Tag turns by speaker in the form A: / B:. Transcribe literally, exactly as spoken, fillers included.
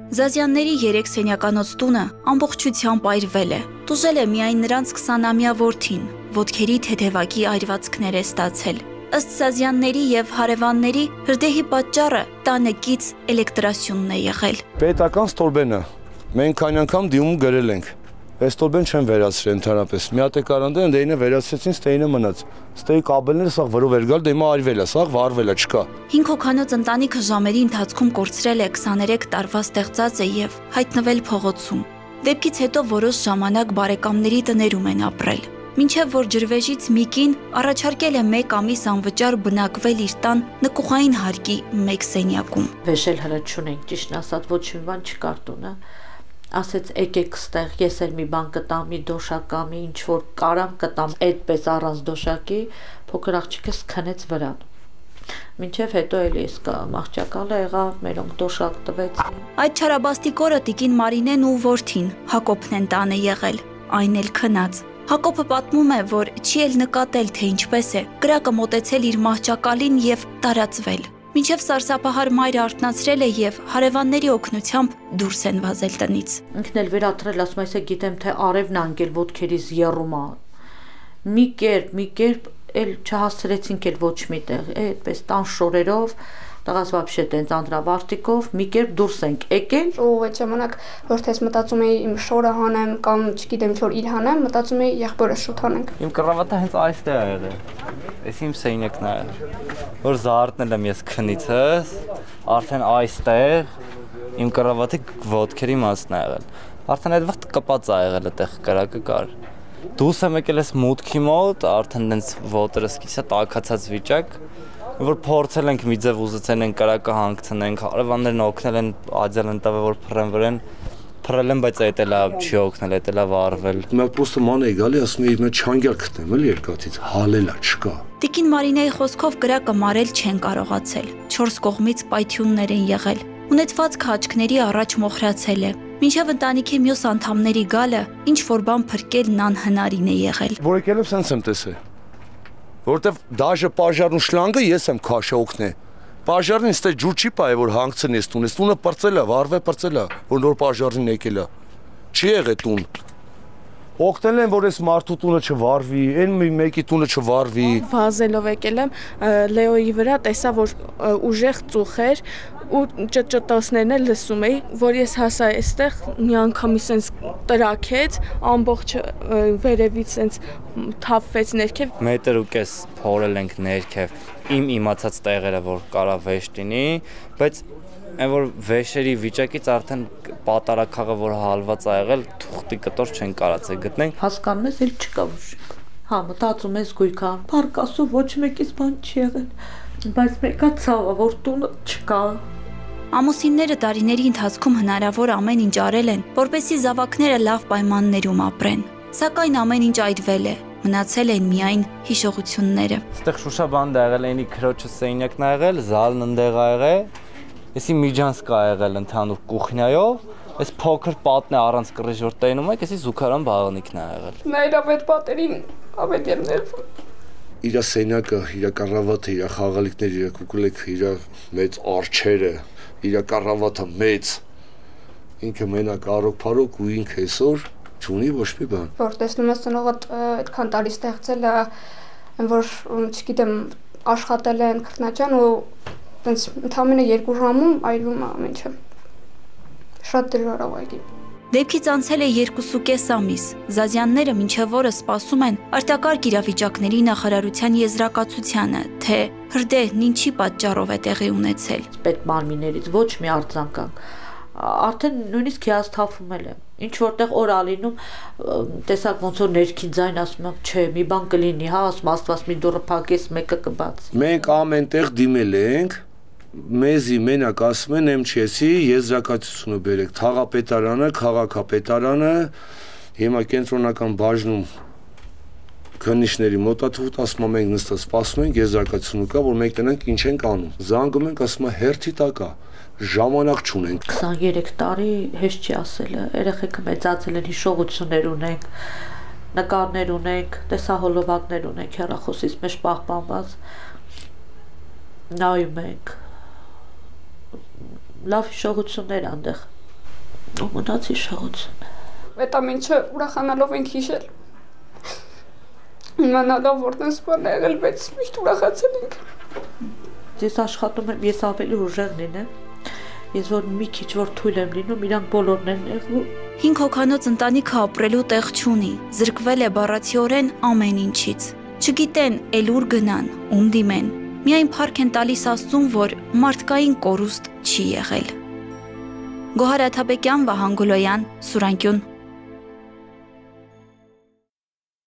A: Զազյանների երեք սենյականոց տունը ամբողջությամբ այրվել է։ Տուժել է միայն նրանց քսանամյա որդին, ոտքերի թեթևակի այրվածքներ է ստացել։ Ըստ Զազյանների եւ հարևանների հրդեհի պատճառը տանը կից էլեկտրասյունն է եղել։
B: Պետական ստորբենը մենք այն անգամ դիմում գրել ենք։ Այս ստորբեն չեն վերացրել ընդհանրապես։ Մի հատ է կարանդեն, դե ինը վերացրեցին, ստեինը մնաց։ Ստեի կաբելները սաղ վրով էր գալ, դե հիմա արվել է, սաղ վարվել է, չկա։
A: Հինգ հոգանոց ընտանիքը ժամերի ընթացքում կորցրել է քսաներեք տարվա ստեղծածը եւ հայտնվել փողոցում։ Դեպքից հետո որոշ ժամանակ բարեկամների տներում են ապրել։ Մինչև որ ջրվեժից մի կին առաջարկել է մեկ ամիս անվճար բնակվել իր տան նկուղային հարկի մեկ սենյակում։
C: Վեշել հələ չունենք, ճիշտն ասած ոչ մի բան չկար տունը։ Ասեց եկեք ստեղ, ես էլ մի բան կտամ, մի դոշակ, մի ինչ որ կարամ կտամ, այդպես առանց դոշակի, փոքր աղջիկս քնեց վրան։ Մինչև հետո էլի ես մահճակալը եղավ, մերոնք դոշակ տվեցին։
A: Այդ չարաբաստիկ օրը տիկին Մարինեն ու որդին Հակոբն են տանը եղել, այն էլ քնած։ Հակոբը պատմում է, որ չի էլ նկատել, թե ինչպես է կրակը մոտեցել իր մահճակալին եւ տարածվել։ Մինչև սարսափահար մայրը արթնացրել է եւ հարևանների օգնությամբ դուրս են վազել տնից։
C: Ինքն էլ վերաթրել, ասում այսա գիտեմ, թե արևն անգել ոտքերից եռում է։ Մի կերպ, մի կերպ էլ չհասցրեցինք էլ ոչ միտեղ, այդպես տան շորերով, տղաս вообще տենց անդրավարտիկով մի կերպ դուրս ենք եկել։
D: Ու այդ ժամանակ որ թես մտածում էի իմ շորը հանեմ կամ չգիտեմ ինչ որ իր հանեմ, մտածում էի եղբորս շուտ հանենք։
E: Իմ կռավատը հենց այստեղ է եղել։ Էս իմ սենյակն է եղել։ Որ զարթնել եմ ես քնիցս, արդեն այստեղ իմ կռավատի ոտքերի մասն է եղել։ Արդեն այդ վաղ կպած է եղել այդտեղ կրակը կար։ Դուրս եմ եկել ես մուտքի մոտ, արդեն տենց ոտերս կիսա տաքացած վիճակ, որ փորձել ենք մի ձև ուզեցել ենք կրակը հանգցնենք, հարևաններն օգնել են, աջել են տվել որ փռեն վրեն, փռել են, բայց այդ էլա չի օգնել, այդ էլա վարվել։
B: Մի հատ պոստը ման էի գալի, ասում էի մի չանգյալ գտնեմ, էլի երկաթից, հալելա չկա։
A: Տիկին Մարինեի խոսքով կրակը մարել չեն կարողացել։ Չորս կողմից պայթյուններ են եղել։ Ունեցված քաչքների առաջ մոխրացել է։ Մինչև ընտանիքի մյուս անդամների գալը ինչ որ բան փրկելն անհնարին է եղել։
B: Որ եկել եմ սենց եմ տեսել։ Որտեվ դաժե պաժարն ու շլանգը ես եմ քաշը օգնե։ Պաժարն ինձ թե ջուր չի պայ որ հանգցնի ես տուն, ես տունը պրծել է, վարվե պրծել է, որ նոր պաժարին եկել է։ Չի եղել տուն։ Օգնել են որ այս մարդու տունը չվարվի, այն մեկի տունը չվարվի։
F: Վազելով եկել եմ Լեոյի վրա, տեսա որ ուժեղ ծուխ էր ու ճճտոսներն էլ լսում էի, որ ես հասա այստեղ մի անգամից sense տրակեց, ամբողջ վերևից sense թափվեց ներքև։
E: Մետր ու կես փորել ենք ներքև։ Իմ իմացած տեղերը որ կարա վեշ լինի, բայց այն որ վեշերի վիճակից արդեն պատարակաղը որ հալված ա եղել, թուղթի կտոր չեն կարացել գտնենք։
C: Հասկանում ես, էլ չկա ոչ։ Հա, մտածում ես գույքա, փարկասու ոչ մեկից բան չի եղել, բայց մեկա ցավը որ տունը չկա։
A: Ամուսինները տարիների ընթացքում հնարավոր ամեն ինչ արել են, որպեսզի զավակները լավ պայմաններում ապրեն։ Սակայն ամեն ինչ այրվել է, մնացել են միայն հիշողությունները։
E: Այստեղ Շուշաբանդը եղել է ինի քրոջը սենյակն ա եղել, զալն ընդեղ ա եղել, էսի միջանցք ա եղել ընդհանուր կուխնյայով, այս փոքր պատն է առանց կռիժ որ տենում եք, էսի զուգարան բաղանիքն ա եղել։
D: Նայրավ այդ պատերին, ամեն երներ։
B: Իրա սենյակը, իրա կառավատը, իրա խաղալիքները, իրա կուկուլեքը, իրա մեծ արջերը, իրա կառավատը մեծ, ինքը մենակ արոք-փարոք ու ինքը այսօր չունի ոչ մի բան։ Որ տեսնում ես ծնողդ այդքան տարի ստեղծել է, որ չգիտեմ աշխատել են քրտնաճան ու տենց ընդամենը երկու ժամում այրվում է ամեն ինչը։ Շատ դժվար է այգի։
A: Դեպքից անցել է երկուսուկես ամիս։ Զազյանները մինչև օրը սպասում են արտակարգ իրավիճակների նախարարության եզրակացությանը, թե հրդեհն ինչի պատճառով է տեղի ունեցել։
C: Պետմարմիններից ոչ մի արձագանք։ Արդեն նույնիսկ հիասթափվում եմ։ Ինչ որտեղ օր ալինում տեսակ ոնց որ ներքին ձայն ասում եմ, չէ, մի բան կլինի, հա, ասում աստված մի դուռը փակես, մեկը կբացի։ Մենք
B: ամենտեղ դիմել ենք, մեզի մենակ ասում են եմ չեսի եզրակացությունը բերեք, թաղապետարանը, քաղաքապետարանը, հիմա կենտրոնական բաժնում քննիչների մոտաթուղթ ասում եմ մենք նստած սպասում ենք եզրակացությունը կա, որ մենք տնենք ինչ ենք անում։ Զանգում ենք, ասում եմ հերթի տակա, ժամանակ չունենք։
C: քսաներեք տարի հեշտ չի ասելը, երեխեքը մեծացել են, հիշողություններ ունենք, նկարներ ունենք, տեսահոլովակներ ունենք հեռախոսից մեջ պահպանված, նայում ենք, լավ հիշողություններ այնտեղ։ Ու մնացի շահություն։
D: Այդ ամենը ուրախանալով ենք հիշել։ Իմանալով որտեղ սպան եղել, բայց միշտ ուրախացել ենք։
C: Ես աշխատում եմ, ես ավելի ուժեղ լինեմ։ Ես որ մի քիչ որ թույլ եմ լինում, իրանք բոլորն են եղնում։
A: Հինգ հոգանոց ընտանիքը ապրելու տեղ չունի, զրկվել է բառացիորեն ամեն ինչից։ Չգիտեն էլ ուր գնան, ում դիմեն։ Միայն փառք են տալիս Աստծուն, որ մարդկային կորուստ չի եղել։ Գոհար Աթաբեկյան, Վահան Գոլոյան, Սուրանկյուն